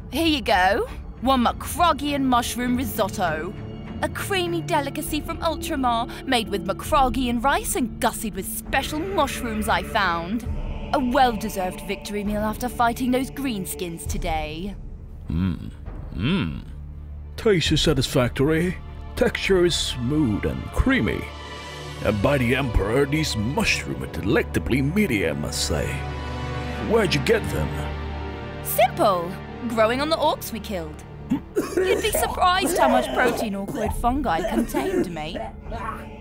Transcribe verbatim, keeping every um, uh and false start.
Here you go. One Macrogian mushroom risotto. A creamy delicacy from Ultramar, made with Macrogian rice and gussied with special mushrooms I found. A well-deserved victory meal after fighting those greenskins today. Mmm. Mmm. Taste is satisfactory. Texture is smooth and creamy. And by the Emperor, these mushrooms are delectably meaty, I must say. Where'd you get them? Simple. Growing on the orcs we killed. You'd be surprised how much protein orcoid fungi contained, mate.